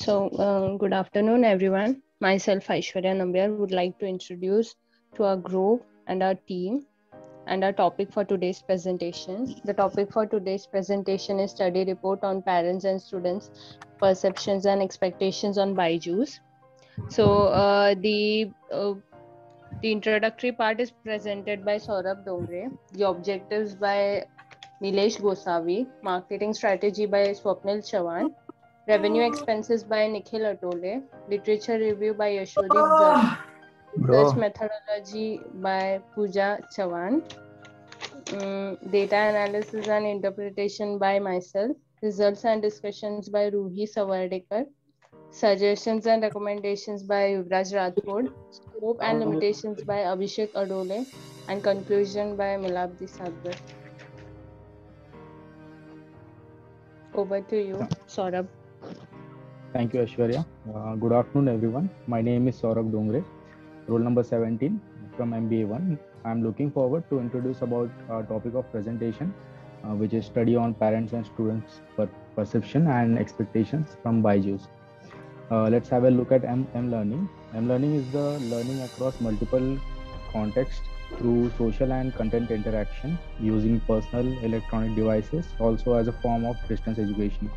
Good afternoon, everyone. Myself, Aishwarya Nambiar, would like to introduce to our group and our team and our topic for today's presentation. The topic for today's presentation is study report on parents and students' perceptions and expectations on BYJU'S. The introductory part is presented by Saurabh Dongre. The objectives by Nilesh Gosavi. Marketing strategy by Swapnil Chavan. Revenue expenses by Nikhil Atole. Literature review by Yashwadip Jha. Research methodology by Pooja Chavan. Data analysis and interpretation by myself. Results and discussions by Ruhi Savardekar. Suggestions and recommendations by Yuvraj Rathod. Scope and limitations by Abhishek Adole. And conclusion by Milabdi Sadhar. Over to you, Saurabh. Thank you, Aishwarya. Good afternoon, everyone. My name is Saurabh Dongre, roll number 17 from MBA1. I'm looking forward to introduce about our topic of presentation, which is study on parents and students' perception and expectations from BYJU'S. Let's have a look at M-Learning. M-Learning is the learning across multiple contexts through social and content interaction using personal electronic devices, also as a form of distance education.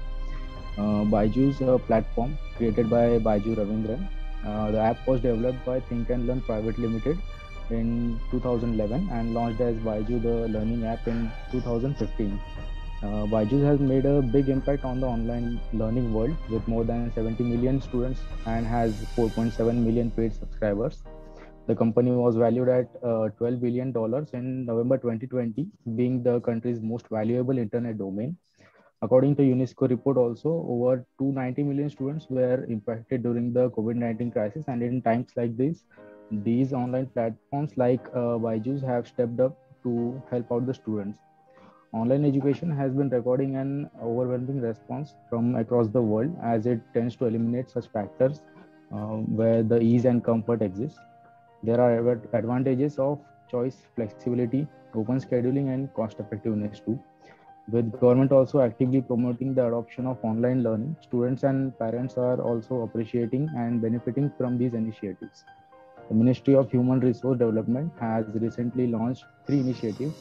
BYJU'S platform created by Baiju Ravindran. The app was developed by Think and Learn Private Limited in 2011 and launched as BYJU the Learning app in 2015. BYJU'S has made a big impact on the online learning world with more than 70 million students and has 4.7 million paid subscribers. The company was valued at $12 billion in November 2020, being the country's most valuable internet domain. According to UNESCO report also, over 290 million students were impacted during the COVID-19 crisis, and in times like this, these online platforms like BYJU'S have stepped up to help out the students. Online education has been recording an overwhelming response from across the world as it tends to eliminate such factors where the ease and comfort exist. There are advantages of choice, flexibility, open scheduling, and cost effectiveness too. With government also actively promoting the adoption of online learning, students and parents are also appreciating and benefiting from these initiatives. The Ministry of Human Resource Development has recently launched 3 initiatives,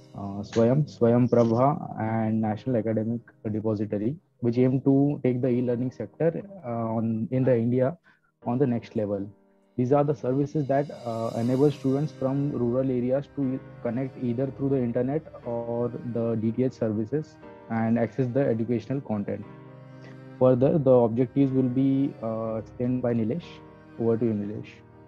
Swayam Prabha and National Academic Depository, which aim to take the e-learning sector in the India on the next level. These are the services that enable students from rural areas to connect either through the internet or the DTH services and access the educational content. Further, the objectives will be explained by Nilesh. Over to you, Nilesh.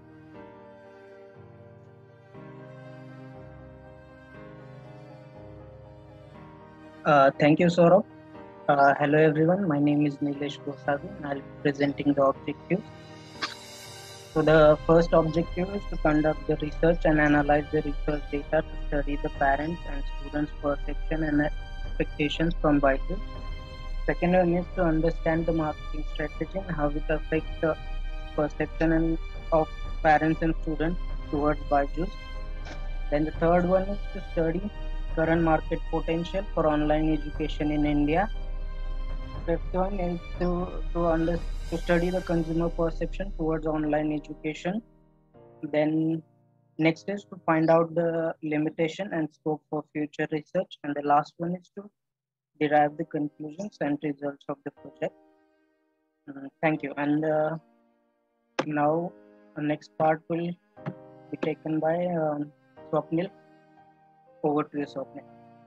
Thank you, Saurabh. Hello, everyone. My name is Nilesh Gosavi, and I'll be presenting the objectives. So the first objective is to conduct the research and analyze the research data to study the parents and students' perception and expectations from BYJU'S. Second one is to understand the marketing strategy and how it affects the perception of parents and students towards BYJU'S. Then the third one is to study current market potential for online education in India. Fifth one is to study the consumer perception towards online education. Then next is to find out the limitation and scope for future research. And the last one is to derive the conclusions and results of the project. Thank you. And now the next part will be taken by Swapnil. Over to you, Swapnil.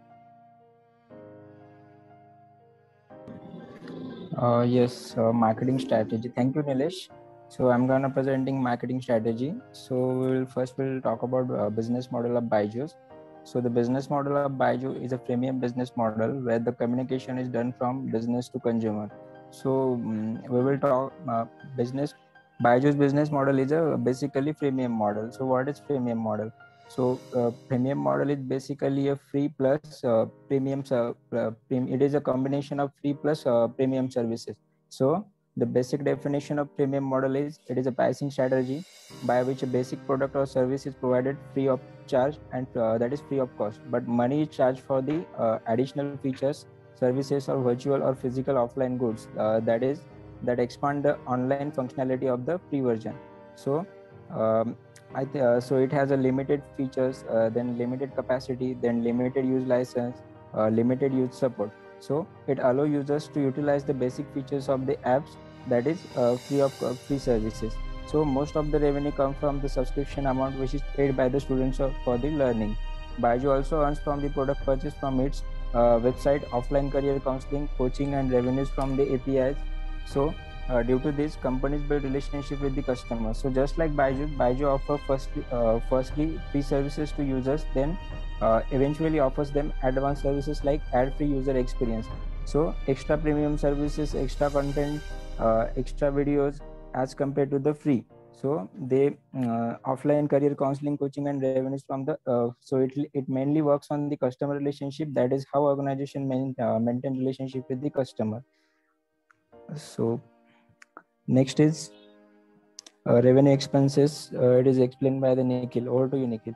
Yes, marketing strategy. Thank you, Nilesh. So I'm gonna presenting marketing strategy. So we'll talk about business model of BYJU'S. So the business model of BYJU'S is a freemium business model where the communication is done from business to consumer. So we will talk BYJU'S business model is a basically freemium model. So what is freemium model? So premium model is basically a free plus premium. It is a combination of free plus premium services. So the basic definition of premium model is it is a pricing strategy by which a basic product or service is provided free of charge and that is free of cost. But money is charged for the additional features, services or virtual or physical offline goods that is that expand the online functionality of the free version. So so it has a limited features, then limited capacity, then limited use license, limited use support. So it allows users to utilize the basic features of the apps that is free of free services. So most of the revenue comes from the subscription amount which is paid by the students for the learning. Byju also earns from the product purchase from its website, offline career counseling, coaching, and revenues from the APIs. So due to this, companies build relationship with the customers. So just like Byju offer firstly free services to users, then eventually offers them advanced services like ad-free user experience. So extra premium services, extra content, extra videos as compared to the free. So they offline career counseling, coaching, and revenues from the so it mainly works on the customer relationship. That is how organization maintain relationship with the customer. So next is revenue expenses. It is explained by the Nikhil. Over to you, Nikhil.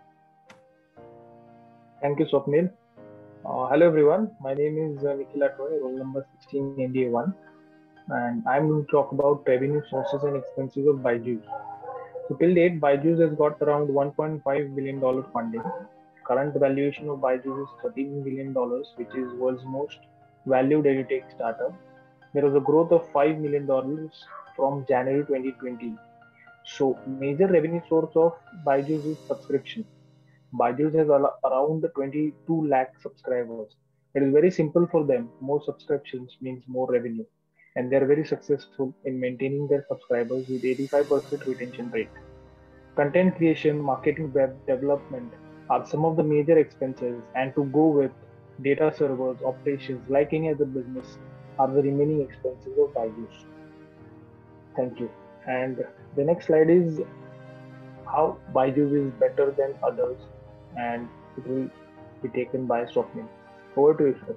Thank you, Swapnil. Hello everyone, my name is Nikhil Atway, roll number 16 NDA1, and I'm going to talk about revenue sources and expenses of Byju's. So till date, Byju's has got around $1.5 billion funding. Current valuation of Byju's is $13 billion, which is world's most valued edutech startup. There was a growth of $5 million from January 2020. So major revenue source of Byju's is subscription. Byju's has around 22 lakh subscribers. It is very simple for them. More subscriptions means more revenue. And they are very successful in maintaining their subscribers with 85% retention rate. Content creation, marketing, web development are some of the major expenses, and to go with data servers, operations, like any other business, are the remaining expenses of Byju's. Thank you. And the next slide is how Byju's is better than others, and it will be taken by Swapnil. Over to you, sir.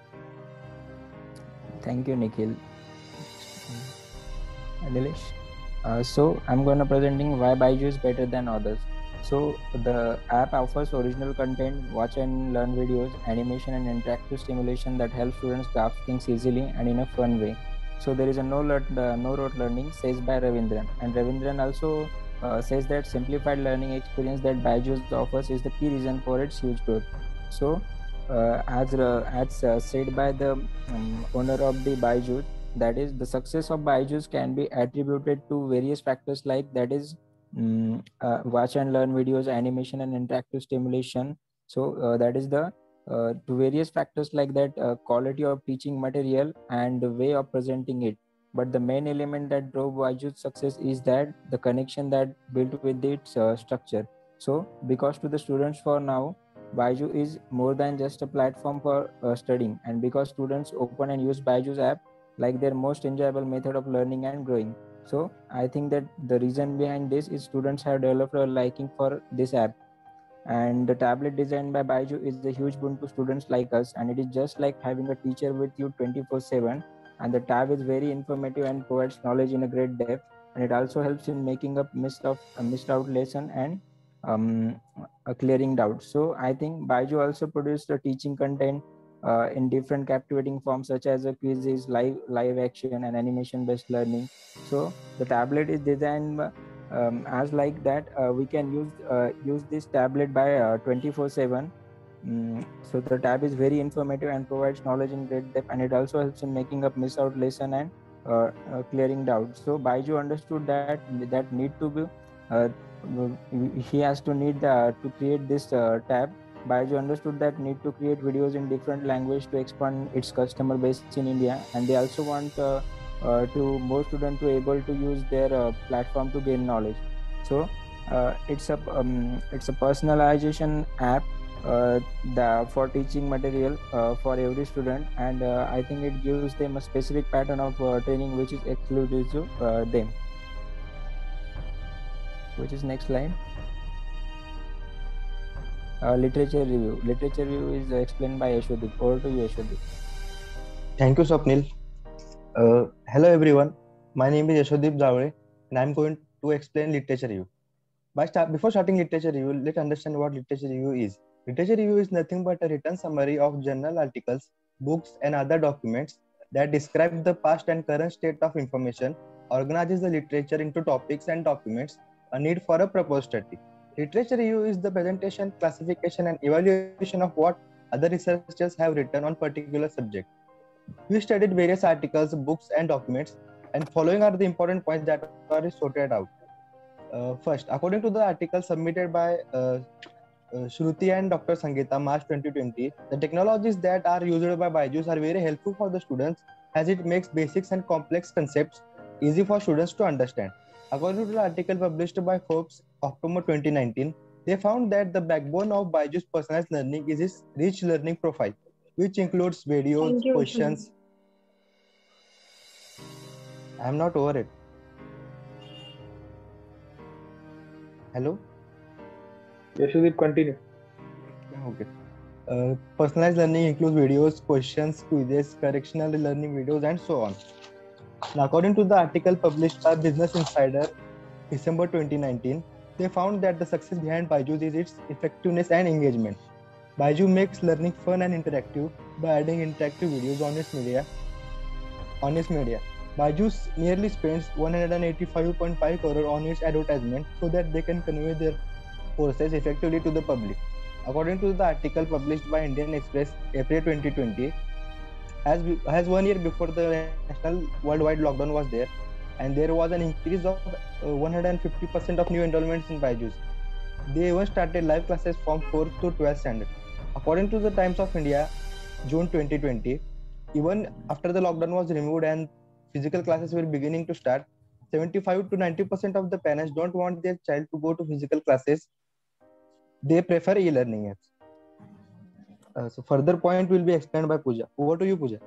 Thank you, Nikhil. Nilesh. So I'm going to presenting why Byju is better than others. So the app offers original content, watch and learn videos, animation and interactive stimulation that helps students grasp things easily and in a fun way. So there is a no rote learning, says by Ravindran, and Ravindran also says that simplified learning experience that Byju's offers is the key reason for its huge growth. So as said by the owner of the Byju's, that is the success of Byju's can be attributed to various factors like that is watch and learn videos, animation and interactive stimulation. So that is the to various factors like that quality of teaching material and the way of presenting it. But the main element that drove Byju's success is that the connection that built with its structure. So because to the students for now, Byju is more than just a platform for studying, and because students open and use Byju's app like their most enjoyable method of learning and growing. So I think that the reason behind this is students have developed a liking for this app, and the tablet designed by Byju is a huge boon to students like us, and it is just like having a teacher with you 24/7. And the tab is very informative and provides knowledge in a great depth, and it also helps in making up missed out lesson and clearing doubts. So I think Byju also produced the teaching content in different captivating forms such as quizzes, live action, and animation based learning. So the tablet is designed as like that we can use this tablet by 24/7. So the tab is very informative and provides knowledge in great depth, and it also helps in making up miss out lesson and clearing doubts. So Byju understood that need to be he has to need to create this tab. Byju understood that need to create videos in different language to expand its customer base in India, and they also want to more students to able to use their platform to gain knowledge. So it's a personalization app for teaching material for every student, and I think it gives them a specific pattern of training which is exclusive to them. Which is next slide. Literature review. Literature review is explained by Yashodip. Over to you, Yashodip. Thank you, Swapnil. Hello everyone. My name is Yashodip Javre, and I'm going to explain literature review. Before starting literature review, let's understand what literature review is. Literature review is nothing but a written summary of journal articles, books, and other documents that describe the past and current state of information, organizes the literature into topics and documents, a need for a proposed study. Literature review is the presentation, classification, and evaluation of what other researchers have written on particular subject. We studied various articles, books, and documents, and following are the important points that are sorted out. First, according to the article submitted by Shruti and Dr. Sangeeta, March 2020, the technologies that are used by Byju's are very helpful for the students as it makes basics and complex concepts easy for students to understand. According to the article published by Forbes, October 2019, they found that the backbone of Byju's personalized learning is its rich learning profile, which includes videos, Thank you, questions. I'm not over it. Hello? Yashadip, continue. Okay. Personalized learning includes videos, questions, quizzes, correctional learning videos, and so on. Now, according to the article published by Business Insider, December 2019, they found that the success behind Byju's is its effectiveness and engagement. Byju makes learning fun and interactive by adding interactive videos on its media. Byju nearly spends 185.5 crore on its advertisement so that they can convey their courses effectively to the public. According to the article published by Indian Express, April 2020, as 1 year before the national worldwide lockdown was there, and there was an increase of 150% of new enrollments in Byju's. They even started live classes from 4th to 12th standard. According to the Times of India, June 2020, even after the lockdown was removed and physical classes were beginning to start, 75 to 90% of the parents don't want their child to go to physical classes. They prefer e-learning apps. So further point will be explained by Pooja. Over to you, Pooja.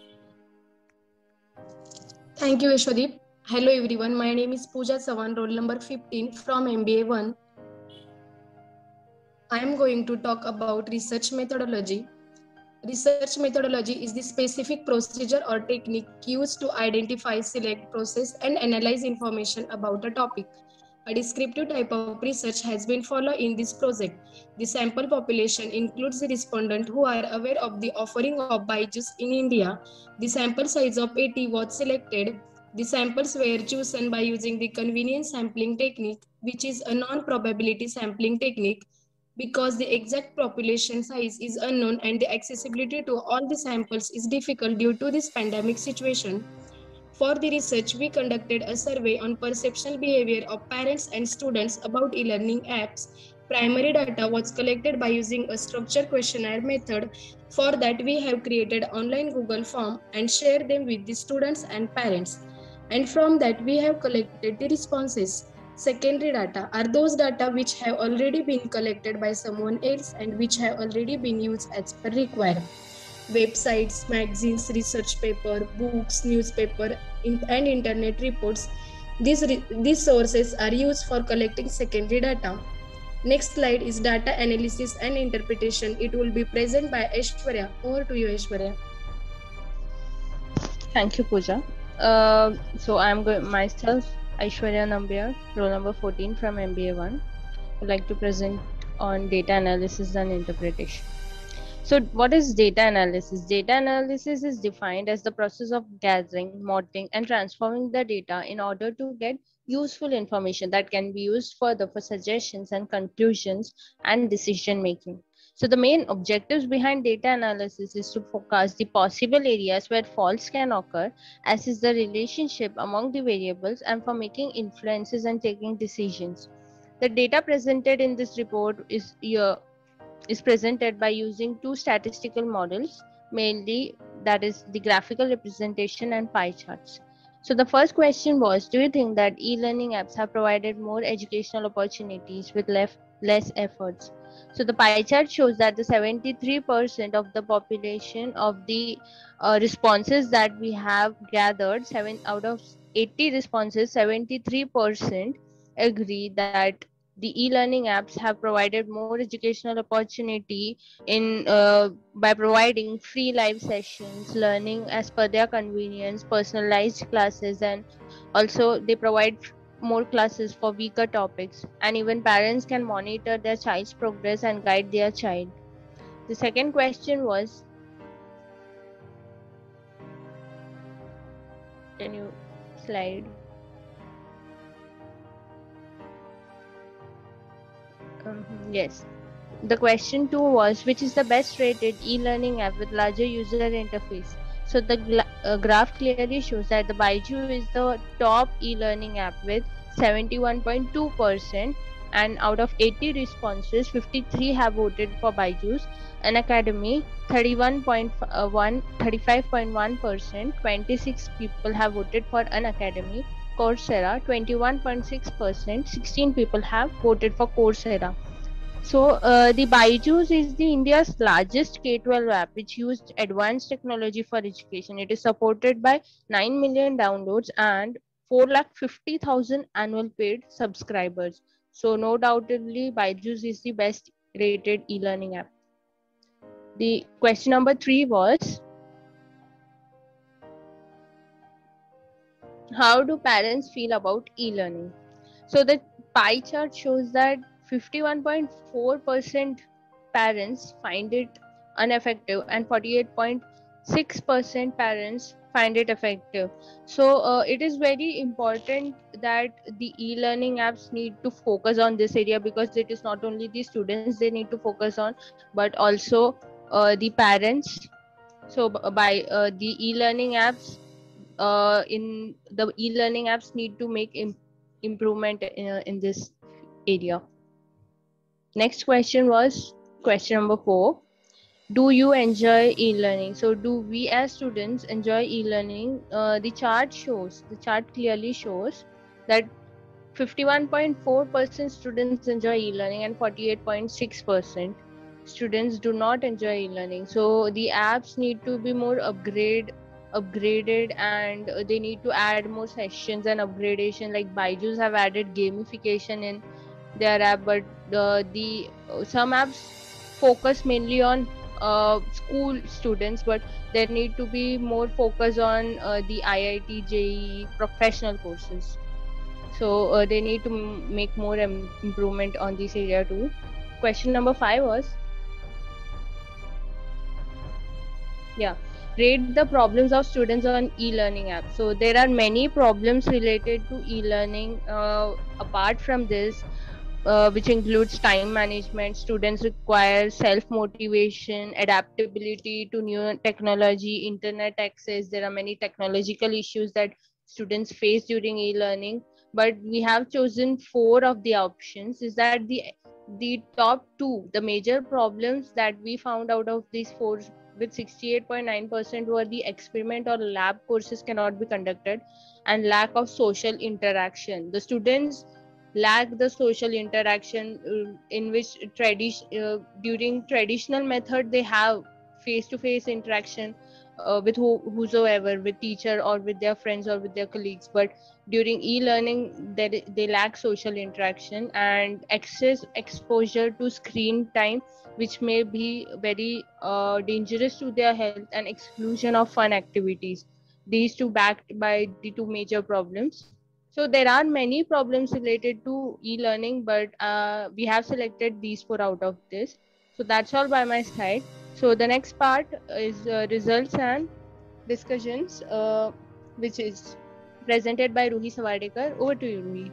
Thank you, Yashwadip. Hello, everyone. My name is Pooja Sawan, roll number 15 from MBA 1. I am going to talk about research methodology. Research methodology is the specific procedure or technique used to identify, select, process, and analyze information about a topic. A descriptive type of research has been followed in this project. The sample population includes the respondents who are aware of the offering of Byju's in India. The sample size of 80 was selected. The samples were chosen by using the convenience sampling technique, which is a non-probability sampling technique, because the exact population size is unknown and the accessibility to all the samples is difficult due to this pandemic situation. For the research, we conducted a survey on perceptual behavior of parents and students about e-learning apps. Primary data was collected by using a structured questionnaire method. For that, we have created online Google form and shared them with the students and parents. And from that, we have collected the responses. Secondary data are those data which have already been collected by someone else and which have already been used as per required. Websites, magazines, research paper, books, newspaper, and internet reports. These sources are used for collecting secondary data. Next slide is data analysis and interpretation. It will be presented by Aishwarya. Over to you, Aishwarya. Thank you, Pooja. So I'm going myself, Aishwarya Nambiar, roll number 14 from MBA 1. I'd like to present on data analysis and interpretation. So what is data analysis? Data analysis is defined as the process of gathering, modeling, and transforming the data in order to get useful information that can be used further for suggestions and conclusions and decision making. So the main objectives behind data analysis is to forecast the possible areas where faults can occur, assess the relationship among the variables, and for making influences and taking decisions. The data presented in this report is presented by using two statistical models, mainly that is the graphical representation and pie charts. So the first question was, do you think that e-learning apps have provided more educational opportunities with less efforts? So the pie chart shows that the 73% of the population of the responses that we have gathered, 7 out of 80 responses, 73% agree that the e-learning apps have provided more educational opportunity in by providing free live sessions, learning as per their convenience, personalized classes, and also they provide more classes for weaker topics, and even parents can monitor their child's progress and guide their child. The second question was, Can you slide? Yes. The question 2 was, which is the best rated e-learning app with larger user interface? So the graph clearly shows that the Byju is the top e-learning app with 71.2%, and out of 80 responses, 53 have voted for Byju's. Unacademy 35.1%, 26 people have voted for Unacademy. Coursera 21.6%, 16 people have voted for Coursera. So the Byju's is the India's largest K-12 app which used advanced technology for education. It is supported by 9 million downloads and 450,000 annual paid subscribers. So no doubtedly Byju's is the best rated e-learning app. The question number 3 was, how do parents feel about e-learning? So the pie chart shows that 51.4% parents find it ineffective and 48.6% parents find it effective. So it is very important that the e-learning apps need to focus on this area, because it is not only the students they need to focus on, but also the parents. So by the e-learning apps, in the e-learning apps need to make improvement in this area. Next question was question number 4. Do you enjoy e-learning? So do we as students enjoy e-learning? The chart clearly shows that 51.4% students enjoy e-learning and 48.6% students do not enjoy e-learning. So the apps need to be more upgraded, and they need to add more sessions and upgradation. Like Byju's have added gamification in their app, but some apps focus mainly on school students, but there need to be more focus on the IIT, JEE professional courses. So they need to make more improvement on this area too. Question number 5 was, rate the problems of students on e-learning apps. So there are many problems related to e-learning apart from this, which includes time management. Students require self-motivation, adaptability to new technology, internet access. There are many technological issues that students face during e-learning, but we have chosen 4 of the options. Is that the top 2, the major problems that we found out of these 4 with 68.9% were the experiment or lab courses cannot be conducted, and lack of social interaction. The students lack the social interaction in which during traditional method they have face-to-face interaction with whosoever, with teacher or with their friends or with their colleagues, but during e-learning they lack social interaction and excess exposure to screen time, which may be very dangerous to their health, and exclusion of fun activities. These two backed by the 2 major problems. So there are many problems related to e-learning, but we have selected these 4 out of this. So that's all by my side. So the next part is results and discussions, which is presented by Ruhi Savardekar. Over to you, Ruhi.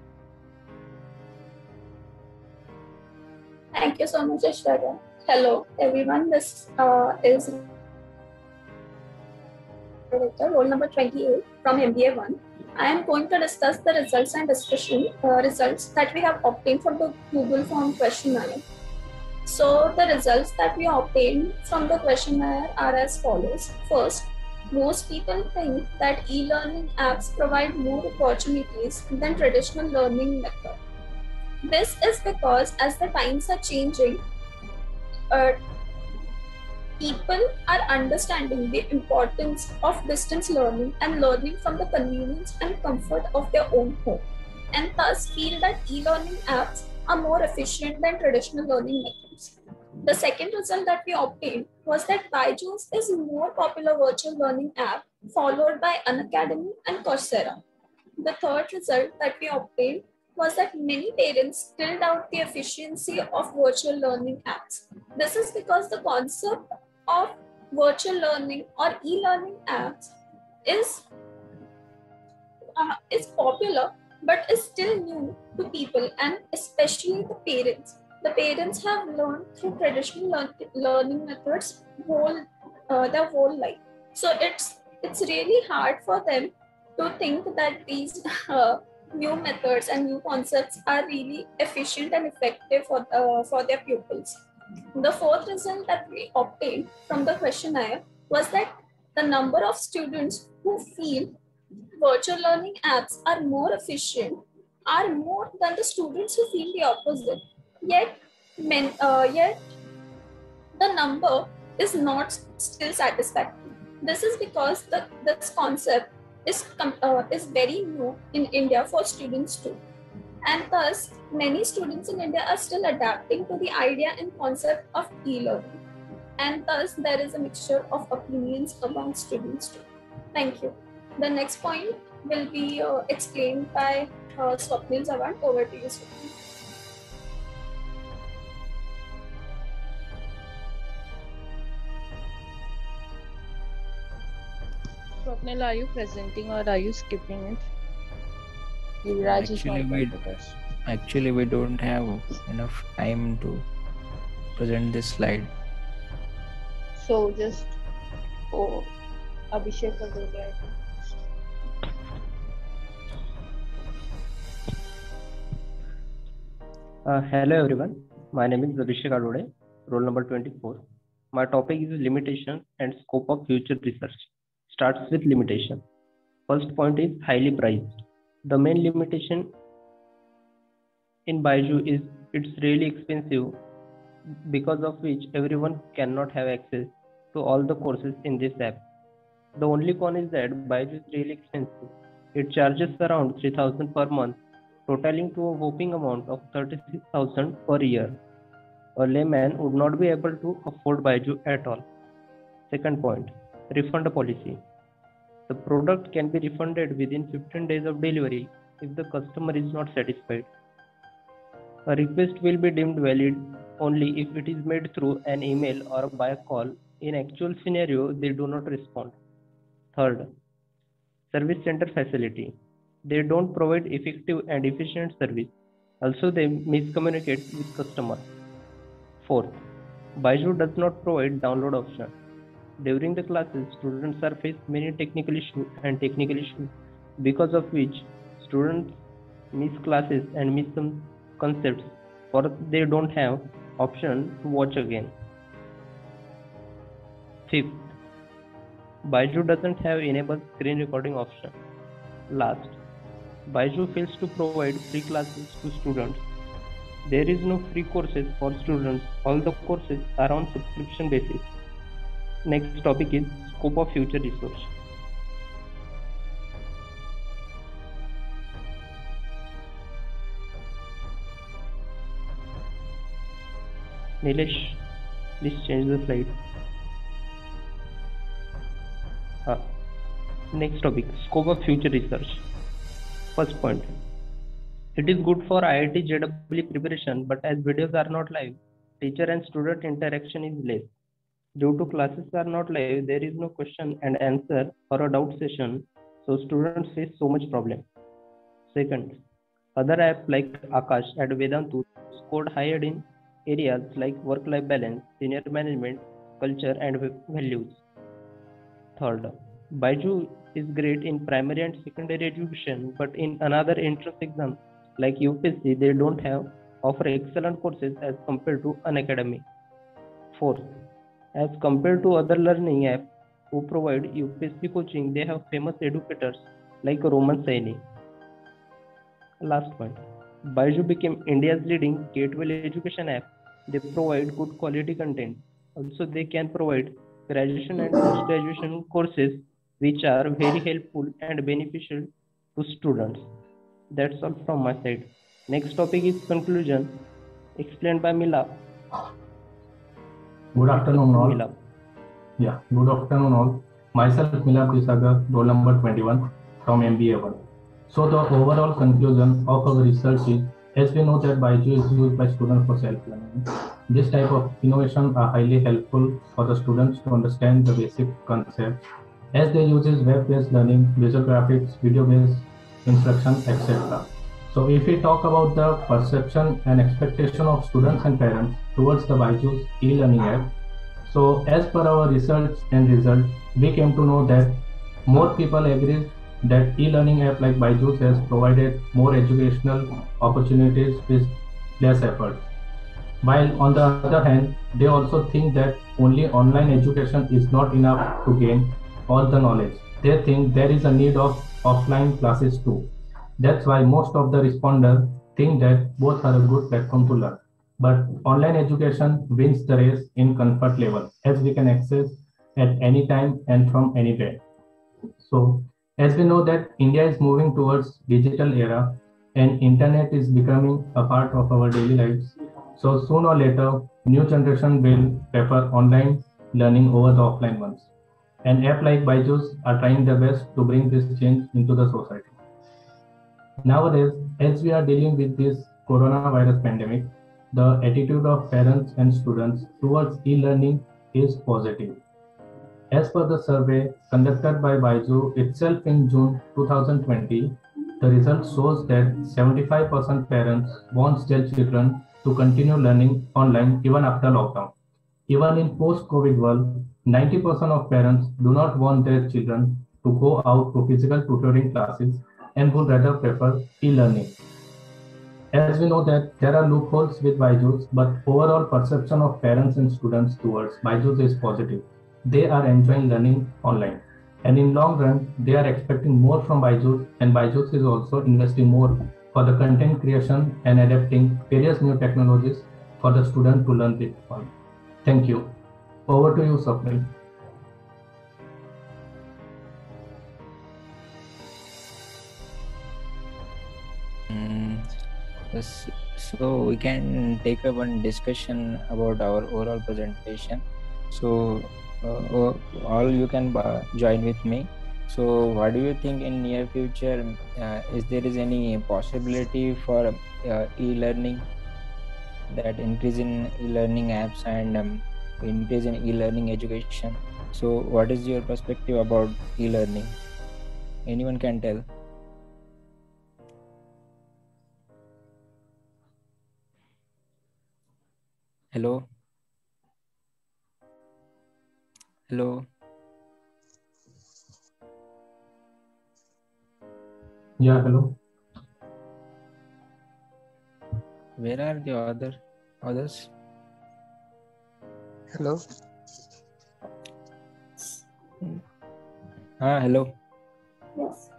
Thank you so much, Aishwarya. Hello, everyone. This is roll number 28 from MBA 1. I am going to discuss the results and discussion results that we have obtained from the Google Form questionnaire. So the results that we obtained from the questionnaire are as follows. First, most people think that e-learning apps provide more opportunities than traditional learning method. This is because as the times are changing, people are understanding the importance of distance learning and learning from the convenience and comfort of their own home, and thus feel that e-learning apps are more efficient than traditional learning methods. The second result that we obtained was that Byju's is a more popular virtual learning app, followed by Unacademy and Coursera. The third result that we obtained was that many parents still doubt the efficiency of virtual learning apps. This is because the concept of virtual learning or e-learning apps is is popular but is still new to people and especially the parents. The parents have learned through traditional learning methods their whole life. So it's really hard for them to think that these new methods and new concepts are really efficient and effective for their pupils. The fourth result that we obtained from the questionnaire was that the number of students who feel virtual learning apps are more efficient are more than the students who feel the opposite. Yet the number is not still satisfactory. This is because this concept is very new in India for students too. And thus, many students in India are still adapting to the idea and concept of e-learning. And thus, there is a mixture of opinions among students too. Thank you. The next point will be explained by Swapnil Zawant. Over to you, Swapnil. Swapnil, are you presenting or are you skipping it? Yuvraj is not with us. Actually, we don't have enough time to present this slide. So just Abhishek will do that. Hello everyone, my name is Abhishek Adode, roll number 24. My topic is limitations and scope of future research. Starts with limitation. First point is highly priced. The main limitation in Byju is it's really expensive, because of which everyone cannot have access to all the courses in this app. The only con is that Byju is really expensive. It charges around 3,000 per month, totaling to a whopping amount of 36,000 per year. A layman would not be able to afford Byju at all. Second point, refund policy. The product can be refunded within 15 days of delivery if the customer is not satisfied. A request will be deemed valid only if it is made through an email or by a call. In actual scenario, they do not respond. Third, service center facility. They don't provide effective and efficient service. Also, they miscommunicate with customers. Fourth, Byju does not provide download option. During the classes, students are faced many technical issues, because of which students miss classes and miss some concepts, or they don't have option to watch again. Fifth, Byju doesn't have enabled screen recording option. Last, Byju fails to provide free classes to students. There is no free courses for students. All the courses are on subscription basis. Next topic is scope of future research. Nilesh, please change the slide. Next topic, scope of future research. First point, it is good for IIT JEE preparation, but as videos are not live, teacher and student interaction is less. Due to classes are not live, there is no question and answer or a doubt session, so students face so much problem. Second, other apps like Akash and Vedantu scored higher in areas like work-life balance, senior management, culture and values. Third, Byju is great in primary and secondary education, but in another entrance exam like UPSC, they don't offer excellent courses as compared to Unacademy. Fourth, as compared to other learning apps who provide UPSC coaching, they have famous educators like Roman Saini. Last point, Byju became India's leading gateway education app. They provide good quality content. Also, they can provide graduation and post-graduation courses which are very helpful and beneficial to students. That's all from my side. Next topic is conclusion, explained by Milap. Good afternoon all. Milap. Yeah, good afternoon all. Myself Milap Disagar, roll number 21 from MBA 1. So the overall conclusion of our research is, as we know that Byju is used by students for self-learning, this type of innovation are highly helpful for the students to understand the basic concepts, as they use web-based learning, visual graphics, video-based instruction, etc. So if we talk about the perception and expectation of students and parents towards the Byju's e-learning app, so as per our research and result, we came to know that more people agree that e-learning app like Byju's has provided more educational opportunities with less effort. While on the other hand, they also think that only online education is not enough to gain all the knowledge. They think there is a need of offline classes too. That's why most of the respondents think that both are a good platform to learn. But online education wins the race in comfort level, as we can access at any time and from anywhere. So, as we know that India is moving towards digital era and internet is becoming a part of our daily lives. So sooner or later, new generation will prefer online learning over the offline ones. And app like Byju's are trying their best to bring this change into the society. Nowadays, as we are dealing with this coronavirus pandemic, the attitude of parents and students towards e-learning is positive. As per the survey conducted by Byju itself in June 2020, the result shows that 75% parents want their children to continue learning online even after lockdown. Even in post-COVID world, 90% of parents do not want their children to go out to physical tutoring classes and would rather prefer e-learning. As we know that there are loopholes with Byju's, but overall perception of parents and students towards Byju's is positive. They are enjoying learning online. And in long run, they are expecting more from Byju's, and Byju's is also investing more for the content creation and adapting various new technologies for the student to learn it on. Thank you. Over to you, Swapnil. Yes, so we can take up one discussion about our overall presentation. So all you can join with me. So what do you think in near future, is there is any possibility for e-learning, that increase in e-learning apps and increase in e-learning education? So what is your perspective about e-learning? Anyone can tell. Hello. Hello. Yeah, hello. Where are the others? Hello. Hello. Yes.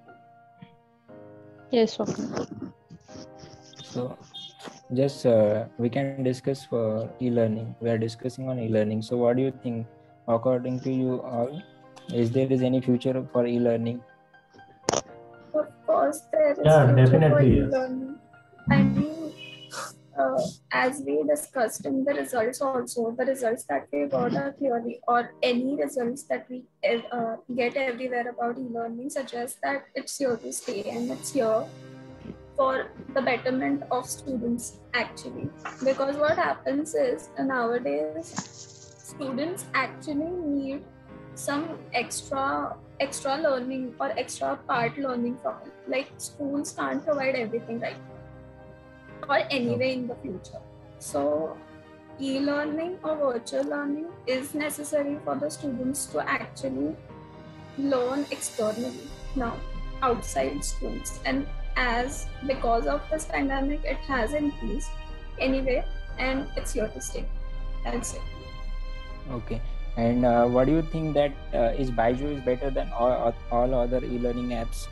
Yes, okay. So just we can discuss for e-learning. We are discussing on e-learning. So what do you think, according to you all, is there is any future for e-learning? Of course, there is Yeah, future for definitely, yes. e-learning. I mean, as we discussed in the results also, the results that we got are clearly, or any results that we get everywhere about e-learning suggest that it's here to stay and it's here for the betterment of students actually. Because what happens is nowadays, students actually need some extra learning or extra part learning from it. Like schools can't provide everything, right? Or anyway in the future. So e-learning or virtual learning is necessary for the students to actually learn externally now outside schools. And as because of this pandemic, it has increased anyway, and it's here to stay. That's it. Okay. And what do you think that is Byju is better than all other e-learning apps?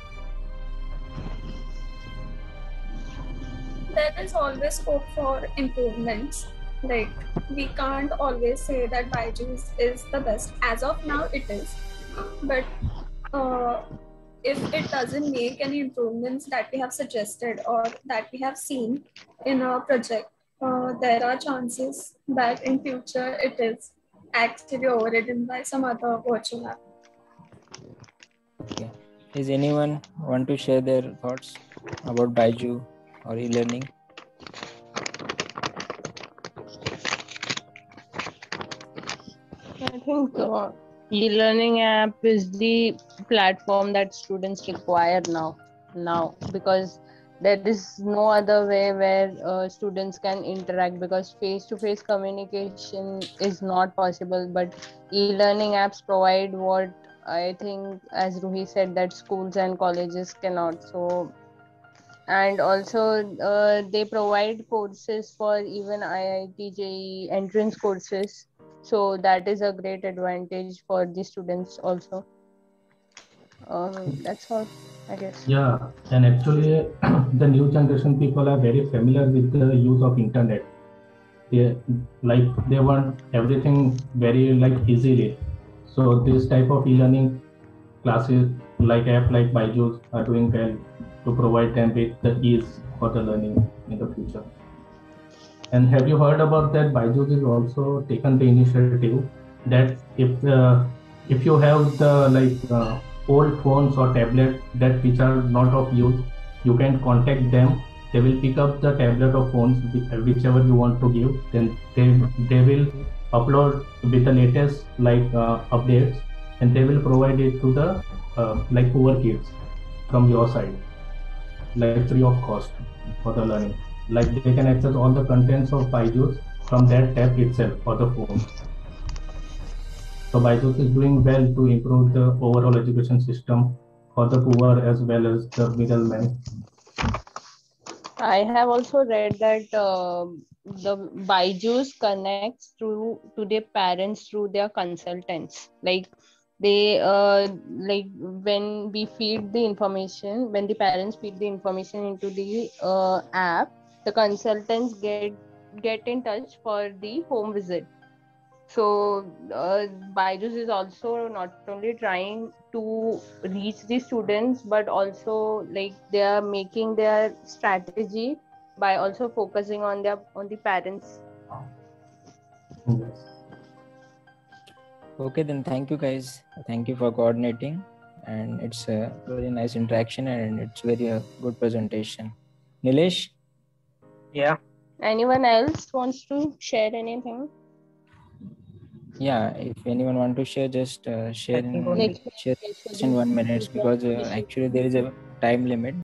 There is always scope for improvements. Like we can't always say that Byju's is the best. As of now, it is. But if it doesn't make any improvements that we have suggested or that we have seen in our project, there are chances that in future it is actually overridden by some other virtual app. Okay. Is anyone want to share their thoughts about Byju or e-learning? I think e-learning app is the platform that students require now now, because there is no other way where students can interact, because face-to-face communication is not possible. But e-learning apps provide what I think, as Ruhi said, that schools and colleges cannot. So, and also they provide courses for even IIT JEE entrance courses. So that is a great advantage for the students also. That's all, I guess. Yeah, and actually, the new generation people are very familiar with the use of internet. They want everything very easily. So this type of e-learning classes like app like Byju's are doing well to provide them with the ease for the learning in the future. And have you heard about that? Byju's is also taken the initiative that if you have the old phones or tablets that which are not of use, you can contact them. They will pick up the tablet or phones whichever you want to give. Then they will upload with the latest updates, and they will provide it to the poor kids from your side, free of cost for the learning. They can access all the contents of Byju's from that tab itself for the phone. So Byju's is doing well to improve the overall education system for the poor as well as the middlemen. I have also read that the Byju's connects to their parents through their consultants. They when we feed the information, when the parents feed the information into the app, the consultants get in touch for the home visit. So Byju's is also not only trying to reach the students, but also they are making their strategy by also focusing on the parents. Okay, then thank you guys. Thank you for coordinating, and it's a very nice interaction, and it's very good presentation. Nilesh? Yeah. Anyone else wants to share anything? Yeah, if anyone want to share, just share in 1 minute, because actually there is a time limit